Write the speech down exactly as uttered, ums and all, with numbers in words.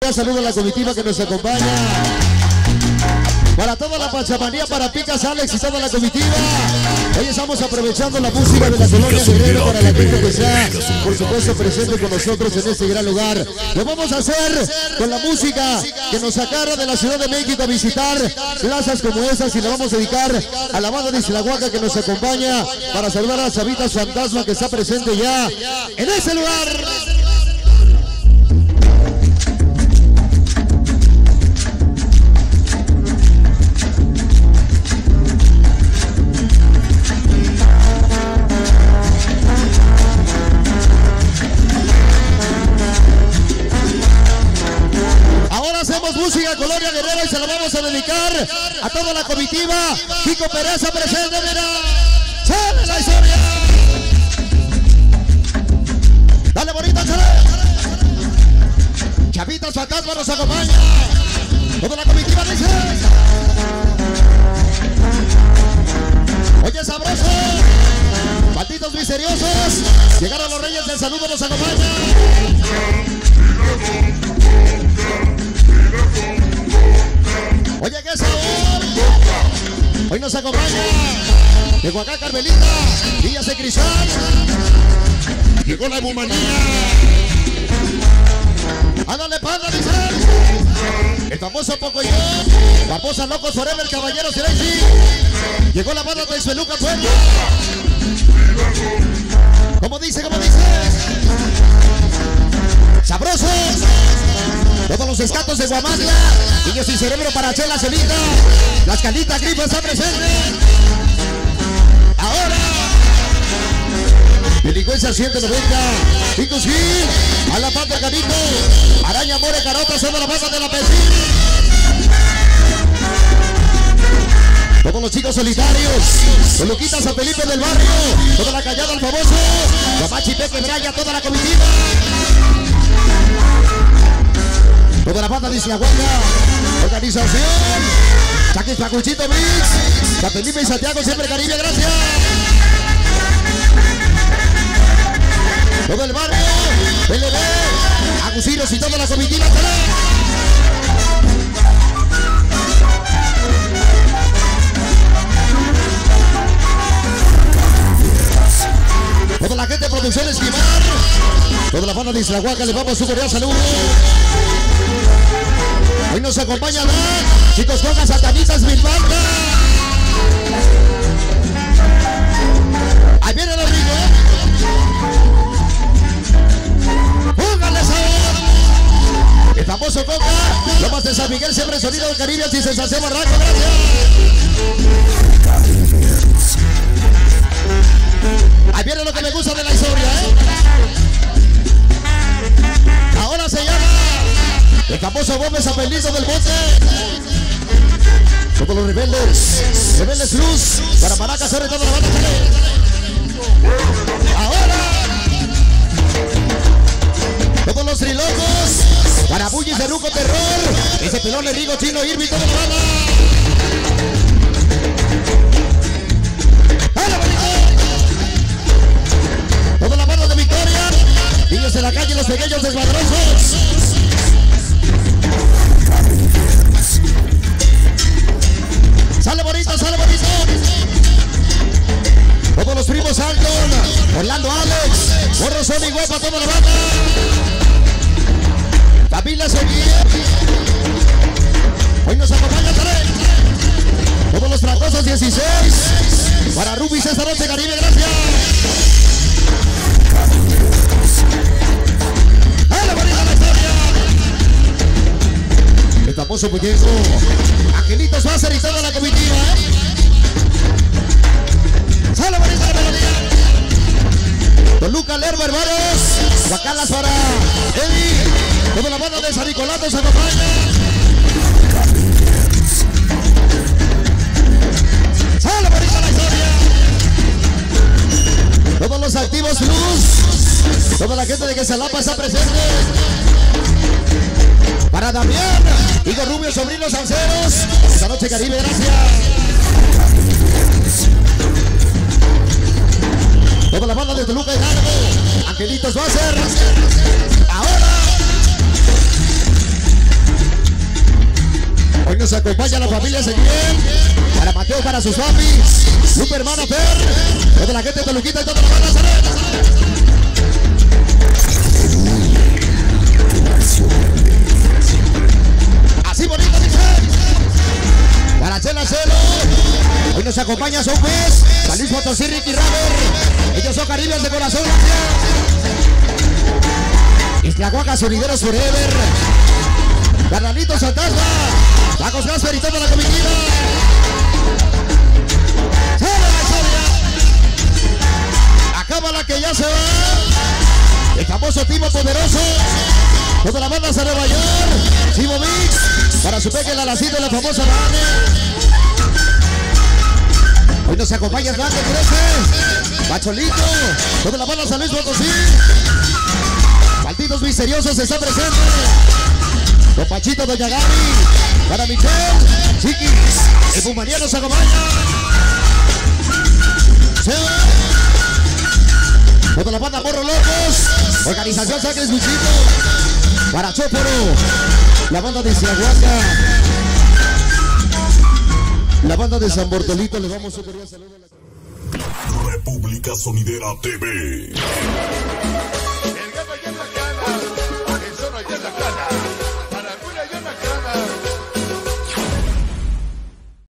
cordial saludo a la comitiva que nos acompaña. Para toda la Pachamanía, para Picas Alex y toda la comitiva. Hoy estamos aprovechando la música de la colonia Guerrero para la gente que está, por supuesto, presente con nosotros en este gran lugar. Lo vamos a hacer con la música que nos acarra de la Ciudad de México a visitar plazas como esas, y le vamos a dedicar a la banda de Islahuaca que nos acompaña para saludar a las Chavitas Fantasma que está presente ya en ese lugar. Música Colonia Guerrera y se lo vamos a dedicar a toda la comitiva. Kiko Pereza presente, mira. ¡Sale la historia! Dale bonita, sale. Chavitas Fantasma nos acompaña. Toda la comitiva dice. Oye, sabroso. Malditos misteriosos. Llegaron los Reyes del Saludo, nos acompaña. Oye, qué sabor. Hoy nos acompaña de Huacán, Carmelita, Villas de Cristal. Llegó la humanía. Ándale, panda, dice. El famoso Pocoyón. Paposa Locos Forever, Caballeros de Lacey. Llegó la banda de Sueluca, Puebla. ¿Cómo dice? ¿Cómo dice? Sabrosos. Todos los escatos de Guamantla, niños sin cerebro para Chela Celita, las Calitas Grifo está presente. Ahora, Delincuencia ciento noventa, Picos Gil, a la pata Canito, Araña More Carota, son de la pata de la Pesín. Todos los chicos solitarios, con Luquitas a Felipe del Barrio, toda la Callada al famoso, Guamachi Peque Braya, toda la comitiva. Toda la banda de Islahuaca, organización, Chaquis Pacuchito Mix, San Felipe y Santiago, siempre Caribe, gracias. Todo el barrio, L B, Agusinos y toda la comitiva. Toda la gente de Producción Esquivar, toda la banda de Islahuaca, les vamos su cordial saludo. Hoy nos acompañan chicos Cojas, Satanitas, Mil Banda. Ahí viene el rico, ¿eh? ¡Póngale sabor! El famoso Coca, Lomas de San Miguel, siempre sonido del Caribe, y sensación Barranco, gracias. Ahí viene lo que me gusta de la historia, ¿eh? Ahora se llama el famoso Gómez Apelizo del Bote. Todos los rebeldes, rebeldes luz, para Maracas, sobre todo la banda. Ahora, todos los trilocos, para Bullis de Ruco Terror, ese pelón le digo Chino Irving, toda la banda. Toda la banda de Victoria, niños de la calle, los pequeños desmadrosos. Sale bonito, sale bonito. Todos los primos Alton, Orlando Alex, Morro Sony, Huepa, toda la banda. Camila Seguía. Hoy nos acompaña Tarek. Todos los francosos dieciséis. Para Rubis esta noche, Caribe, gracias. ¡Dale bonita la historia! El famoso muñeco Angelitos Máser y toda la comitiva, ¿eh? ¡Sale bonita la melodía! Toluca, Lerma, hermanos, Guacalas para Eddie, toda la banda de San Nicolás nos acompaña. ¡Sale bonita la historia! Todos los activos Luz, toda la gente de Quesalapa está presente. Para Damián, Igor Rubio, sobrinos Sanceros, esta noche Caribe, gracias. Toda la banda de Toluca y Hidalgo, Angelitos Máser. Ahora, nos acompaña la familia Ezequiel. Para Mateo, para sus papis. Lupe, hermana Fer. Toda la gente de Toluquita y toda la banda Nazaret. Así bonito, dice. Para Chela Celo. Hoy nos acompaña Son Pez, San Luis Potosí, Ricky Raver. Ellos son Caribes de corazón, gracias. Iztlahuaca, Sonideros Forever. Carnalito Santasma, Tacos Gasper y toda la comitiva. ¡Sale la historia! Acaba la que ya se va. El famoso Timo Poderoso. Toda la banda de Nueva York. Chivo Mix. Para su peque, la lacita y la famosa Vane. Hoy nos acompaña el Blanco trece. Macholito. Toda la banda de San Luis Potosí. Malditos misteriosos está presente. Don Pachito, Doña Gaby, para Michelle, Chiquis, el Pumanía nos acompaña. Sí. Toda la banda Morro Locos, Organización Sacres Luchito, para Chóporo, la banda de Iztlahuaca, la banda de San Bortolito, le damos un cordial saludo a la... República Sonidera T V.